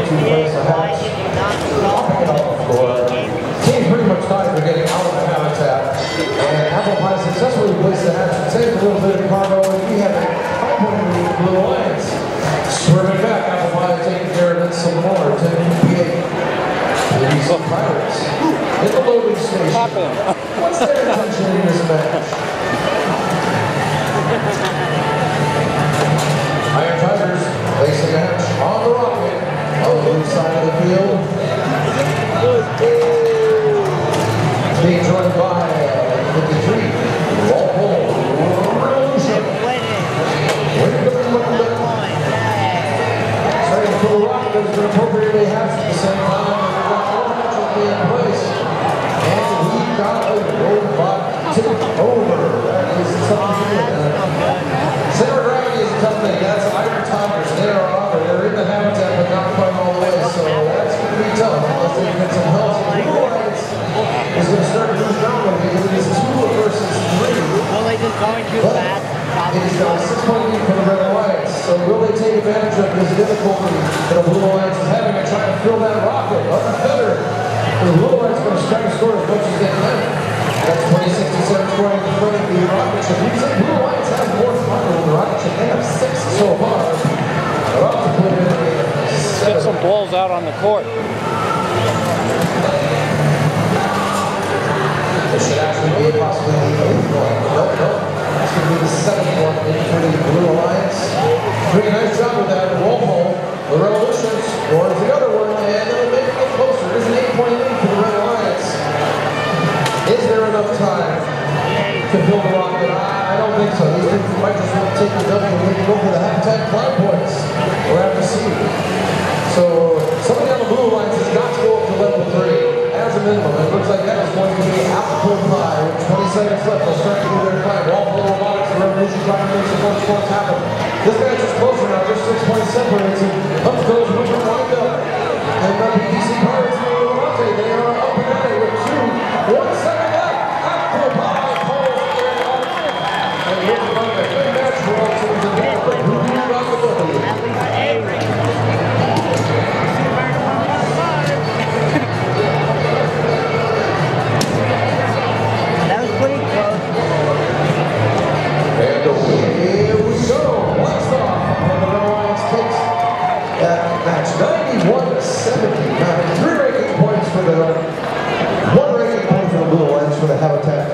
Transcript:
to place a hatch. Team's pretty much tied for getting out of the habitat. And Apple Pie successfully placed the hatch and saved a little bit of cargo, and we have a couple of Blue Alliance. Swerving back, Apple Pie taking care of it some more to NBA. BBC Pirates in the loading station. What's their intention in this match? Iron Tigers placing a hatch on the rocket on the blue side of the field. Being joined by 53, Walpole Revolution. Starting to pull the rocket that has been appropriately hatched at the same time. In place, and we got a robot tip over. That is something. Center gravity is a tough thing. That's Iron Tigers. They are on. They're in the habitat, but not quite all the way. So that's going to be tough unless they get some help. Blue Alliance is going to start to lose ground because it is 2 versus 3. Well, they just going too fast. It is now a 6-point lead for the Red Alliance. So will they take advantage of this difficulty that the Blue Alliance is having and try to fill that rocket unfettered? The Blue Alliance going to try to score as much as they can. That's 2067 scoring in front of the Rocket Ship. You say Blue Alliance has more fun than the Rocket Ship. They have 6 so far. They're about to put in a get some balls out on the court. This should actually be possibly the 8th one. Nope. That's going to be the 7th one for the Blue Alliance. Doing a nice job with that. Walpole, the Revolution scores the other one, and they'll make it closer. It is an 8-point lead for the Red Alliance. Is there enough time to build the rocket? I don't think so. These people might just want to take the W and go for the habitat climb points. We'll have to see. So somebody on the Blue Alliance has got to go up to level 3 as a minimum. It looks like that is going to be Apple Pie with 20 seconds left. They'll start to do their climb. Walpole Robotics, the Revolution trying to make some more sports happen. This guy's just closer now, just 6 points separates him. Up goes Richard Wanda. And the BBC Pirates and Levante, they are up and at it with 1 second left. Apple Pie pulls it up. And Richard Wanda, good match for all teams in the world. Who do you got the W? That was pretty close. And here we go. Blast off. And the Red Alliance takes that match 91-79. 3 ranking points for the 1 ranking point for the Blue Alliance for the habitat